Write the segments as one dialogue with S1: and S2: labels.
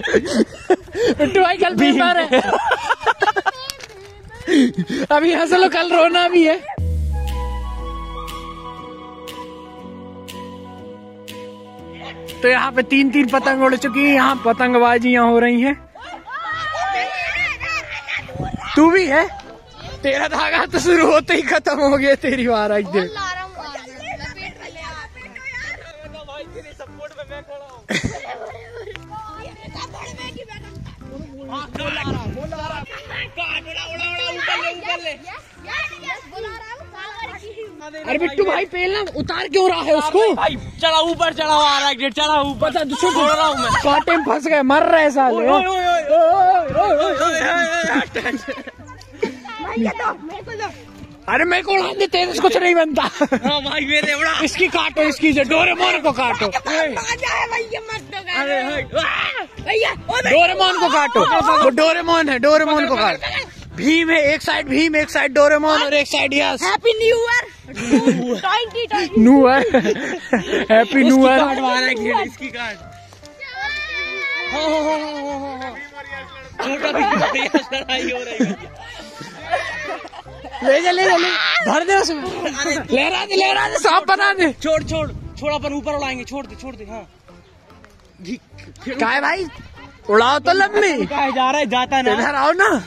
S1: बिट्टू भाई कल पेपर है। अभी हंस लो, कल रोना भी है। तो यहाँ पे 3-3 पतंग उड़ चुकी है। यहाँ पतंगबाजियां हो रही हैं। तू भी है? तेरा धागा तो शुरू होते ही खत्म हो गया। तेरी बार आई दे। अरे बिट्टू भाई पेलना उतार क्यों रहा है उसको?
S2: भाई चढ़ा ऊपर, चढ़ा आ रहा है, चढ़ा ऊपर।
S1: छोड़ रहा हूँ मैं। कांटे में फंस गए, मर रहे साले। अरे मेरे को उड़ा दे, तेरे से कुछ नहीं बनता।
S2: हाँ भाई मेरे उड़ा।
S1: इसकी काटो, इसकी डोरेमोन को काटो। डोरेमोन को काटो, वो डोरेमोन है, डोरेमोन को काटो। भीम है एक साइड, भीम एक साइड, डोरेमोन और एक side yes.
S3: Happy new year.
S1: New year, happy new year.
S2: इसकी कार्ड
S1: ले जा, ले जा, भर दे उसमें। लहरा दे, सांप बना दे।
S2: छोड़ अपन ऊपर उड़ाएंगे। छोड़ दे। हाँ
S1: क्या है भाई, उड़ाओ तो लंबी।
S2: कहाँ जा रहा है? जाता ना,
S1: इधर आओ ना।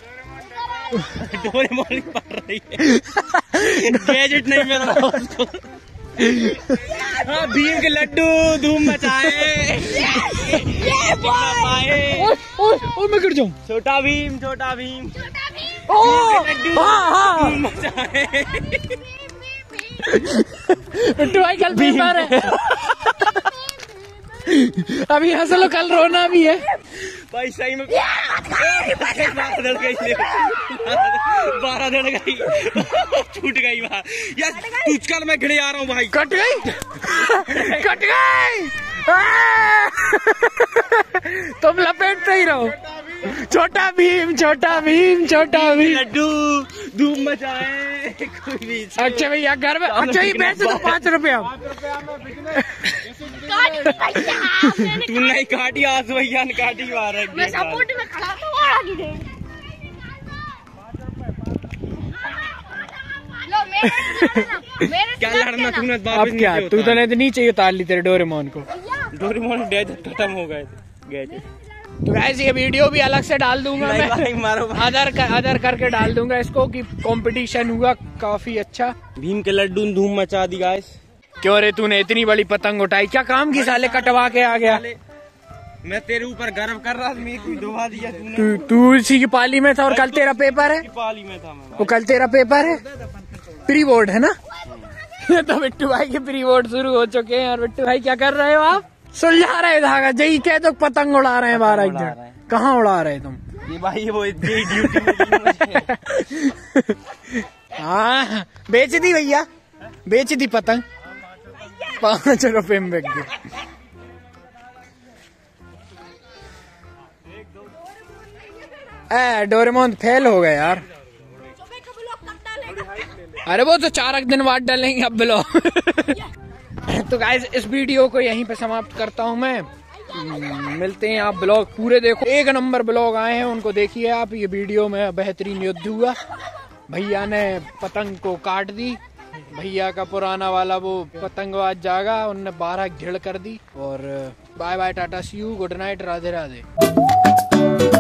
S2: डोरेमोन पड़ रही है। गैजेट नहीं मिल रहा उसको। हाँ, भीम के लड्डू धूम मचाए।
S1: ओ मैं गिर जाऊं।
S2: छोटा भीम
S1: लड्डू
S2: धूम मचाए।
S1: बिट्टू भाई कल पेपर है। अभी हंस लो, कल रोना भी है।
S2: भाई सही में 12 धड़ गई। छूट गई बात यार। तुझकल मैं घिड़े आ रहा हूँ भाई।
S1: कट गई। तुम लपेटते ही रहो। छोटा भीम
S2: लड्डू धूम मचाए। कोई भी।
S1: अच्छा भैया घर में, अच्छा ये बेच दो 5 रुपया।
S2: तू नहीं काटी, आज भैया ने काटी।
S3: मैं सपोर्ट में खड़ा था, वो आगे गई। लो मेरे
S2: क्या लड़ना तूने?
S1: अब क्या तू तो नहीं तो नीचे ही उतार ली तेरे डोरेमोन को।
S2: डोरेमोन डेथ खत्म हो गए थे।
S1: तो वैसे ये वीडियो भी अलग से डाल दूंगा मैं।
S2: मारो
S1: अदर करके डाल दूंगा इसको कि कंपटीशन हुआ काफी अच्छा।
S2: भीम के लड्डू धूम मचा दी गाइस।
S1: क्यों रे, तूने इतनी बड़ी पतंग उठाई, क्या काम की साले कटवा के आ गया?
S2: मैं तेरे ऊपर गर्व कर रहा था, मेरे को डुबा दिया तूने।
S1: तू इसी की पाली में था और कल तेरा पेपर है।
S2: पाली में था मैं।
S1: वो कल तेरा पेपर है, प्री बोर्ड है ना। तो बिट्टू भाई के प्री बोर्ड शुरू हो चुके हैं। और बिट्टू भाई क्या कर रहे हो आप? सुलझा रहे धागा। जही कह तो पतंग उड़ा रहे हैं 12 इधर। कहाँ उड़ा रहे तुम?
S2: ये भाई वो ड्यूटी में।
S1: हाँ बेच दी भैया, बेच दी पतंग। 5 रुपए में बिक गई। डोरेमोन फेल हो गए यार। अरे वो तो 4 दिन बाद डालेंगे अब ब्लॉग। तो गाइस इस वीडियो को यहीं पे समाप्त करता हूँ मैं। मिलते हैं, आप ब्लॉग पूरे देखो। 1 नंबर ब्लॉग आए हैं, उनको देखिए आप। ये वीडियो में बेहतरीन युद्ध हुआ। भैया ने पतंग को काट दी। भैया का पुराना वाला वो पतंगबाज जागा, उनने 12 घेड़ कर दी। और bye bye, tata see you, good night, Radhe Radhe.